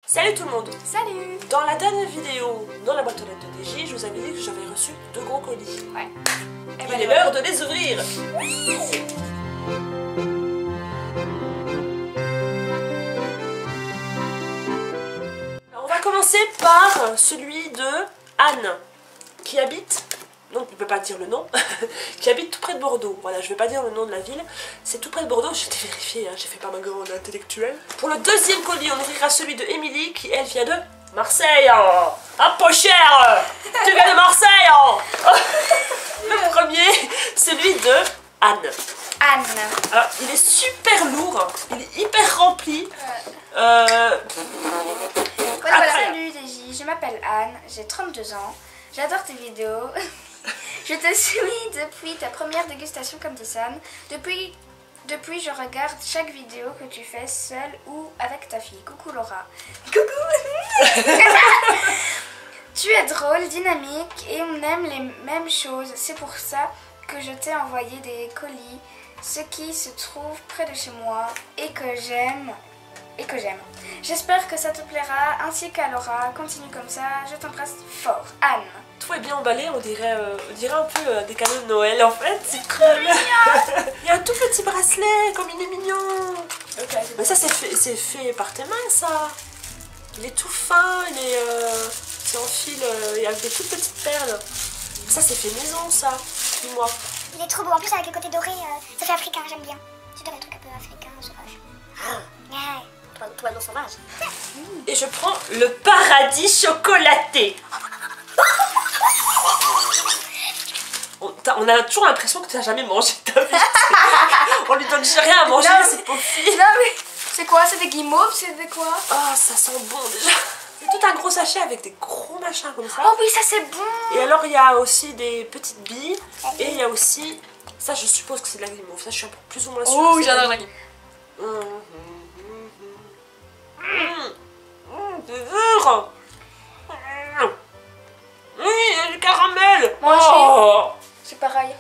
Salut tout le monde. Salut. Dans la dernière vidéo, dans la boîte aux lettres de DJ, je vous avais dit que j'avais reçu 2 gros colis. Ouais. Il est l'heure de les ouvrir. Oui. Alors, on va commencer par celui de Anne, qui habite, donc on ne peut pas dire le nom, qui habite tout près de Bordeaux. Voilà, je ne vais pas dire le nom de la ville. C'est tout près de Bordeaux, j'ai été vérifiée, hein, j'ai fait pas ma grande intellectuelle. Pour le deuxième colis, on ouvrira celui de Émilie, qui elle vient de Marseille. Ah, pas cher. Tu viens de Marseille. Le premier, celui de Anne. Anne. Alors, il est super lourd, il est hyper rempli. Voilà, Après. salut DJ, je m'appelle Anne, j'ai 32 ans, j'adore tes vidéos. Je te suis depuis ta première dégustation comme tisane. Depuis, je regarde chaque vidéo que tu fais seule ou avec ta fille. Coucou Laura. Coucou. Tu es drôle, dynamique et on aime les mêmes choses. C'est pour ça que je t'ai envoyé des colis, ce qui se trouve près de chez moi et que j'aime. J'espère que ça te plaira, ainsi qu'à Laura. Continue comme ça, je t'embrasse fort. Anne. Tout est bien emballé, on dirait un peu des cadeaux de Noël en fait, c'est cool. Il y a un tout petit bracelet, comme il est mignon. Okay. Mais ça c'est fait par tes mains ça. Il est tout fin, c'est en fil, et avec des toutes petites perles. Ça c'est fait maison ça, dis-moi. Il est trop beau, en plus avec le côté doré, ça fait africain, j'aime bien. Tu dois le truc un peu africain, sauvage. Ouais. Toi non sauvage. Et je prends le paradis chocolaté. On a toujours l'impression que tu n'as jamais mangé de ta vie. On lui donne rien à manger, Non, cette pauvre fille. Non mais, c'est quoi? C'est des guimauves? C'est des quoi? Ah, ça sent bon déjà. C'est tout un gros sachet avec des gros machins comme ça. Oh oui, ça c'est bon. Et alors il y a aussi des petites billes. Et il y a aussi, ça je suppose que c'est de la guimauve. Ça je suis un peu plus ou moins sûre. Oh, que c'est j'adore de la guimauve. C'est dur. Oui, il y a du caramel. Moi aussi. Oh. C'est pareil.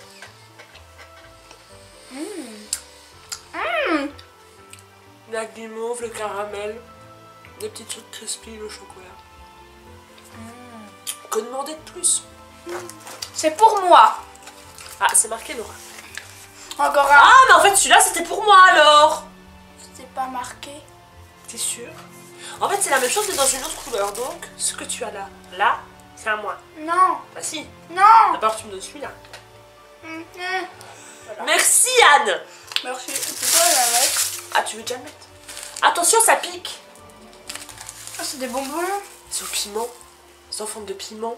La guimauve, le caramel, des petits trucs crispy, le chocolat. Que demander de plus? C'est pour moi. Ah, c'est marqué Laura. Encore un. Ah, mais en fait celui-là c'était pour moi alors. C'est pas marqué. T'es sûr? En fait c'est la même chose mais dans une autre couleur. Donc ce que tu as là, c'est à moi. Non. Bah si. Non. D'abord tu me donnes celui-là. Voilà. Merci Anne. Merci. C'est quoi la mettre? Ah, tu veux déjà le mettre? Attention, ça pique. Ah, c'est des bonbons. C'est au piment. C'est en forme de piment.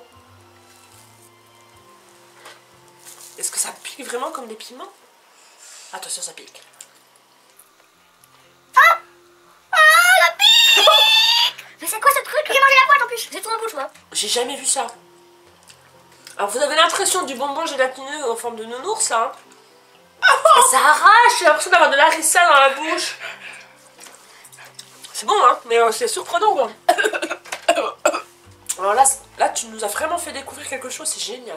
Est-ce que ça pique vraiment comme des piments? Attention, ça pique. Mais c'est quoi ce truc? J'ai mangé la boîte en plus. J'ai tout en bouche moi. J'ai jamais vu ça. Alors vous avez l'impression du bonbon gélatineux en forme de nounours là. Et ça arrache, j'ai l'impression d'avoir de la harissa dans la bouche. C'est bon hein, mais c'est surprenant quoi. Alors là tu nous as vraiment fait découvrir quelque chose, c'est génial.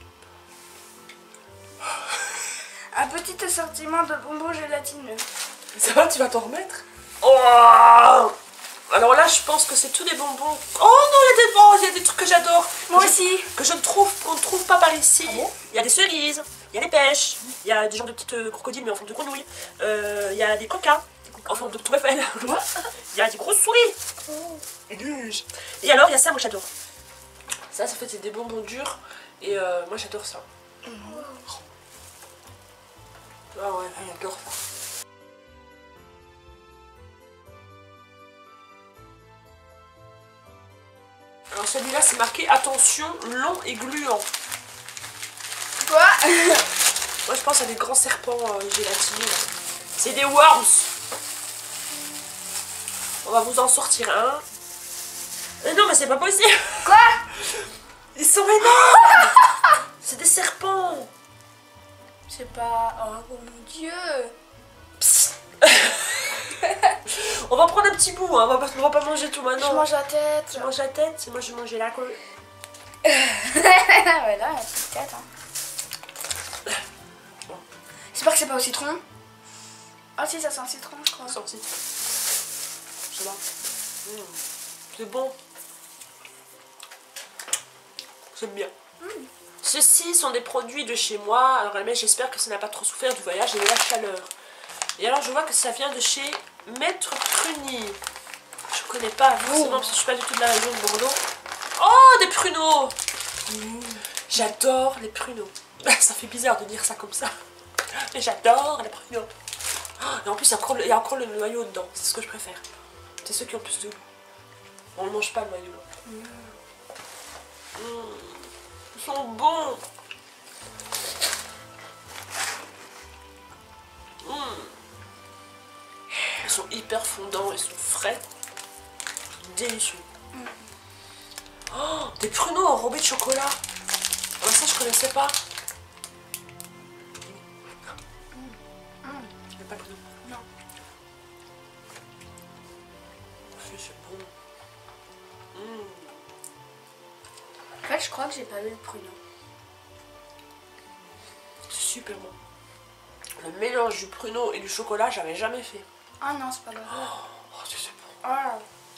Un petit assortiment de bonbons gélatineux. Ça va, tu vas t'en remettre? Oh, alors là je pense que c'est tous des bonbons. Oh non, il y a des trucs que j'adore. Moi aussi. Que qu'on ne trouve pas par ici. Ah bon? Il y a des cerises, il y a des pêches, il y a des genres de petites crocodiles mais en forme de grenouille. Il y a des coca en forme de tour Eiffel. Il y a des grosses souris. Et alors il y a ça, moi j'adore. Ça en fait c'est des bonbons durs et moi j'adore ça. Ah ouais, j'adore ça. Alors celui-là c'est marqué attention long et gluant. Quoi? Moi je pense à des grands serpents gélatineux. C'est des worms. On va vous en sortir un. Non mais c'est pas possible. Quoi? Ils sont énormes. C'est des serpents. C'est pas... Oh mon dieu. Psst. On va prendre un petit bout, hein. On va pas manger tout maintenant. Je mange la tête. Tu manges la tête, c'est moi je vais manger la queue. Ouais, là, la petite tête. Hein. J'espère que c'est pas au citron. Ah si, ça sent le citron, je crois. Sorti. Je sais pas. C'est bon. J'aime bien. Ceux-ci sont des produits de chez moi. Alors mais j'espère que ça n'a pas trop souffert du voyage et de la chaleur. Et alors je vois que ça vient de chez Maître Prunier. Je connais pas forcément parce que je suis pas du tout de la région de Bordeaux. Oh, des pruneaux. J'adore les pruneaux. Ça fait bizarre de dire ça comme ça. Mais j'adore les pruneaux. Et en plus il y a encore le noyau dedans. C'est ce que je préfère. C'est ceux qui ont plus de goût. On ne mange pas le noyau. Ils sont bons. Ils sont hyper fondants, ils sont frais. Délicieux. Oh, des pruneaux enrobés de chocolat. Ah, ça je connaissais pas. Il n'y a pas de pruneaux. Non. C'est bon. En fait, je crois que j'ai pas eu le pruneau. C'est super bon. Le mélange du pruneau et du chocolat, j'avais jamais fait. Ah non, c'est pas grave. Oh, c'est bon. Oh.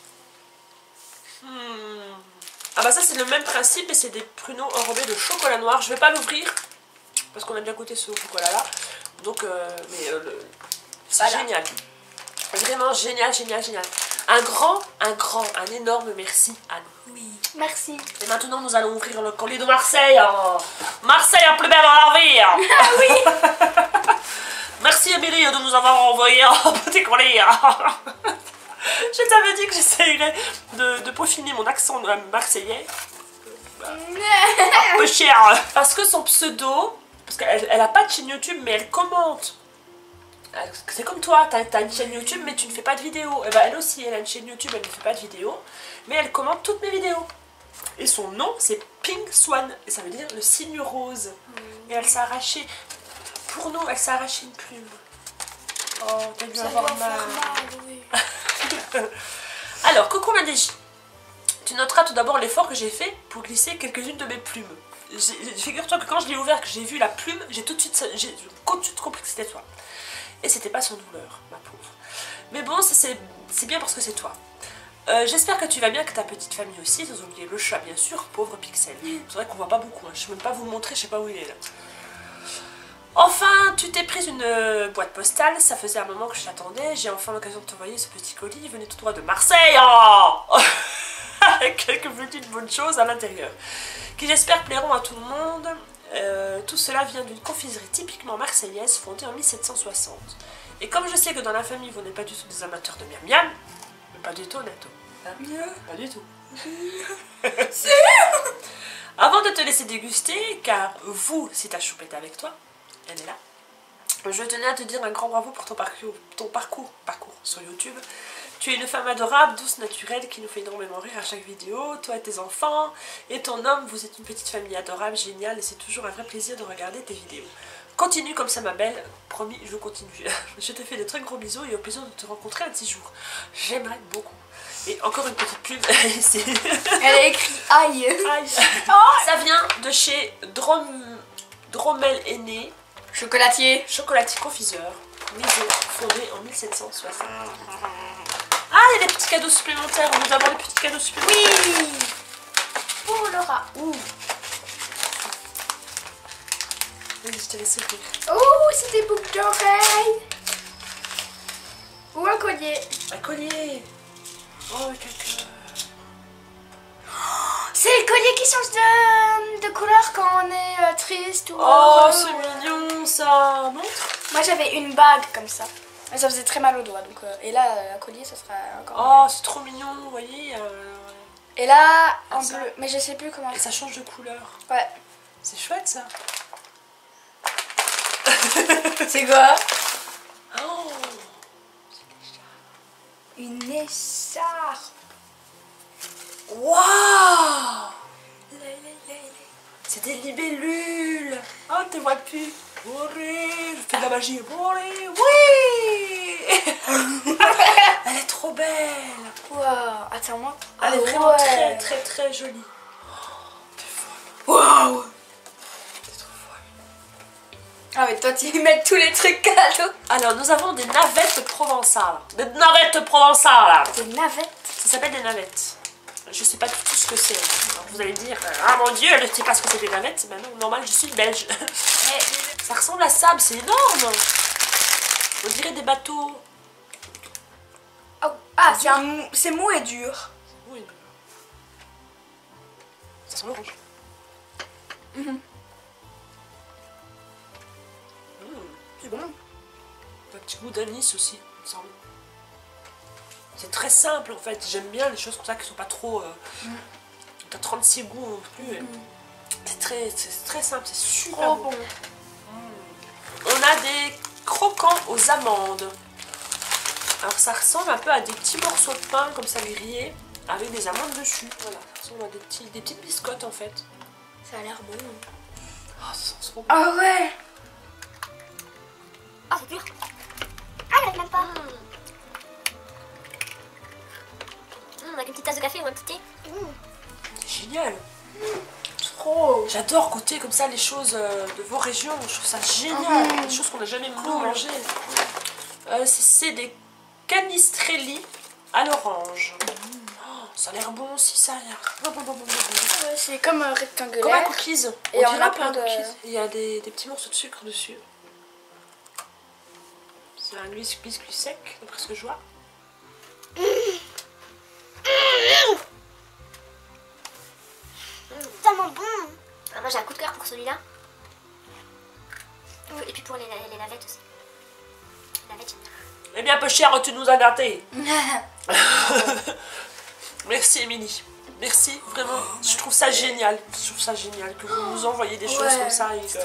Ah bah ça c'est le même principe et c'est des pruneaux enrobés de chocolat noir. Je vais pas l'ouvrir parce qu'on a déjà goûté ce chocolat là. Donc c'est Voilà. génial. Vraiment génial, génial, génial. Un énorme merci Anne. Oui. Merci. Et maintenant nous allons ouvrir le colis de Marseille. Marseille la plus belle dans la vie. Ah oui. Merci Amélie de nous avoir envoyé un petit colis. Je t'avais dit que j'essayerais de peaufiner mon accent marseillais. Un peu cher. Parce que son pseudo, parce qu'elle a pas de chaîne YouTube mais elle commente. C'est comme toi, t'as une chaîne YouTube mais tu ne fais pas de vidéos. Et ben elle aussi, elle a une chaîne YouTube, elle ne fait pas de vidéos. Mais elle commente toutes mes vidéos. Et son nom c'est Pink Swan. Et ça veut dire le cygne rose. Et elle s'est arrachée, pour nous, elle s'est arrachée une plume. Oh, t'as dû avoir mal. Oui. Alors, coucou Nadège. Tu noteras tout d'abord l'effort que j'ai fait pour glisser quelques-unes de mes plumes. Figure-toi que quand je l'ai ouvert, que j'ai vu la plume, j'ai tout de suite compris que c'était toi. Et c'était pas sans douleur, ma pauvre. Mais bon, c'est bien parce que c'est toi. J'espère que tu vas bien, que ta petite famille aussi, sans oublier le chat bien sûr, pauvre Pixel. C'est vrai qu'on voit pas beaucoup, hein. Je ne peux même pas vous montrer, je sais pas où il est là. Enfin, tu t'es prise une boîte postale, ça faisait un moment que je t'attendais, j'ai enfin l'occasion de t'envoyer ce petit colis, il venait tout droit de Marseille, oh avec quelques petites bonnes choses à l'intérieur, qui j'espère plairont à tout le monde. Tout cela vient d'une confiserie typiquement marseillaise fondée en 1760. Et comme je sais que dans la famille vous n'êtes pas du tout des amateurs de miam miam, mais pas du tout Nato, hein, pas du tout. Avant de te laisser déguster, car vous, si ta choupette est avec toi, elle est là. Je tenais à te dire un grand bravo pour ton parcours sur YouTube. Tu es une femme adorable, douce, naturelle, qui nous fait énormément rire à chaque vidéo. Toi et tes enfants et ton homme, vous êtes une petite famille adorable, géniale, et c'est toujours un vrai plaisir de regarder tes vidéos. Continue comme ça ma belle, promis, je continue. Je te fais de très gros bisous et au plaisir de te rencontrer un de ces jours. J'aimerais beaucoup. Et encore une petite pub ici. Elle a écrit aïe. Aïe. Ça vient de chez Dromel Aîné. Chocolatier. Chocolatier confiseur, maison fondée en 1760. Ah, il y a des petits cadeaux supplémentaires. On nous avons des petits cadeaux supplémentaires. Oui. Pour Laura. Ouh. Vas-y, je te laisse ouvrir. Oh, c'est des boucles d'oreilles. Ou un collier. Un collier. Oh, quelqu'un. C'est le collier qui change de couleur quand on est triste ou Oh, heureux. c'est mignon ça. Montre. Moi j'avais une bague comme ça. Mais ça faisait très mal aux doigts. Donc, et là, un collier, ça sera encore Oh, mieux. c'est trop mignon, vous voyez. Et là, en ça. bleu. Mais je sais plus comment. Et ça change de couleur. Ouais. C'est chouette ça. C'est quoi? Oh. Une écharpe. Waouh. C'est des libellules. Oh, tu vois plus. Bourré. Je fais de la magie. Bourré. Oui. Elle est trop belle. Waouh. Attends-moi. Elle est vraiment très très très jolie. T'es folle. Waouh. T'es trop folle. Ah mais toi tu y mets tous les trucs cadeaux. Alors nous avons des navettes provençales. Des navettes provençales. Des navettes. Ça s'appelle des navettes. Je sais pas du tout ce que c'est. Alors, vous allez me dire, ah mon dieu, je sais pas ce que c'est des navettes. Ben non, normal, je suis belge. Ça ressemble à ça, mais c'est énorme. On dirait des bateaux. Oh, ah, c'est mou et dur. Oui. Ça sent l'orange. C'est bon. Un petit goût d'anis aussi, il me semble. C'est très simple en fait. J'aime bien les choses comme ça qui sont pas trop. T'as 36 goûts non plus. C'est très simple, c'est super bon. On a des croquants aux amandes. Alors ça ressemble un peu à des petits morceaux de pain comme ça grillés avec des amandes dessus. Voilà, ça ressemble à des petites biscottes en fait. Ça a l'air bon. Oh, ça sent trop bon. Ah ouais. Oh, c'est dur. Ah, j'arrive même pas. Avec une petite tasse de café ou un petit thé. C'est génial. Trop. J'adore goûter comme ça les choses de vos régions. Je trouve ça génial. Des choses qu'on n'a jamais mangées. C'est des canistrelli à l'orange. Oh, ça a l'air bon aussi, ça a l'air. C'est comme un rectangulaire. Comme un cookies. Et On on dirait a un peu plein un de... cookies. Il y a des petits morceaux de sucre dessus. C'est un biscuit sec, d'après ce que je vois. Tellement bon. Ah, moi j'ai un coup de cœur pour celui-là. Et puis pour les navettes aussi. Les navettes, j'aime bien. Eh bien, peu cher, tu nous as gâtés. Merci, Émilie. Merci, vraiment. Je trouve ça génial. Je trouve ça génial que vous nous envoyez des choses comme ça. Et que...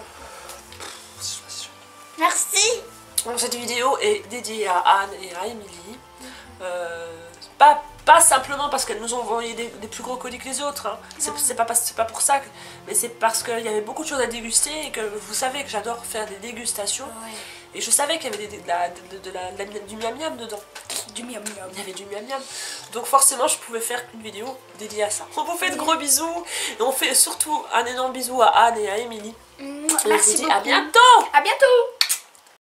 Merci. Donc, cette vidéo est dédiée à Anne et à Émilie. Pas simplement parce qu'elles nous ont envoyé des plus gros colis que les autres. Hein. C'est pas pour ça. Mais c'est parce qu'il y avait beaucoup de choses à déguster et que vous savez que j'adore faire des dégustations. Ouais. Et je savais qu'il y avait du miam miam dedans. Du miam miam. Il y avait du miam miam. Donc forcément, je pouvais faire une vidéo dédiée à ça. On vous fait de gros bisous. Et on fait surtout un énorme bisou à Anne et à Émilie. Merci beaucoup. À bientôt. À bientôt.